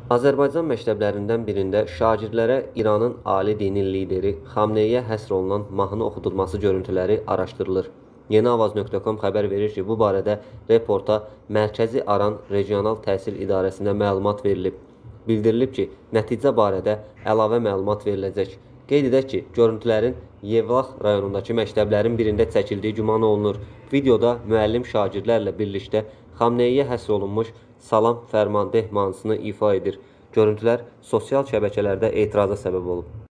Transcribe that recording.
Azərbaycan məktəblərindən birində şagirdlərə İranın ali dini lideri Xamneyə həsr olunan mahnı oxudulması görüntüləri araşdırılır. Yeniavaz.com xəbər verir ki, bu barədə reporta Mərkəzi Aran Regional Təhsil İdarəsində məlumat verilib. Bildirilib ki, nəticə barədə əlavə məlumat veriləcək. Qeyd edək ki, görüntülərin Yevlax rayonundakı məktəblərin birində çəkildiyi güman olunur. Videoda müəllim şagirdlərlə birlikdə Xamneyə həsr olunmuş Salam Fərmandeh mahnısını ifa edir. Görüntülər sosial şəbəkələrdə etiraza səbəb olub.